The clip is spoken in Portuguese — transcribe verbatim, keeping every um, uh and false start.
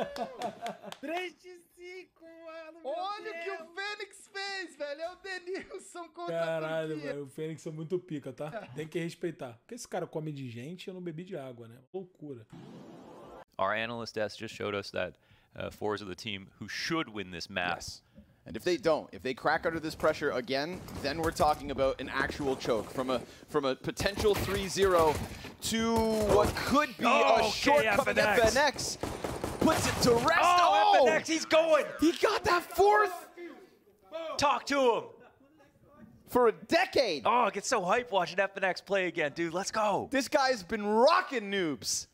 três de cinco, mano. Olha o que o Fênix fez, velho. É o Denilson contra Caralho, a Turquia. velho. O Fênix é muito pica, tá? Tem que respeitar. Porque esse cara come de gente e eu não bebi de água, né? Loucura. Our analyst desk just showed us that uh, fours of the team who should win this map. Yes. And if they don't, if they crack under this pressure again, then we're talking about an actual choke. From a from a potential three zero to what could be oh, a okay, shortcoming F N X. F N X. Puts it to rest. Oh, Oh, F N X, he's going. He got that fourth Talk to him. for a decade. Oh, I get so hyped watching F N X play again, dude. Let's go. This guy's been rocking noobs.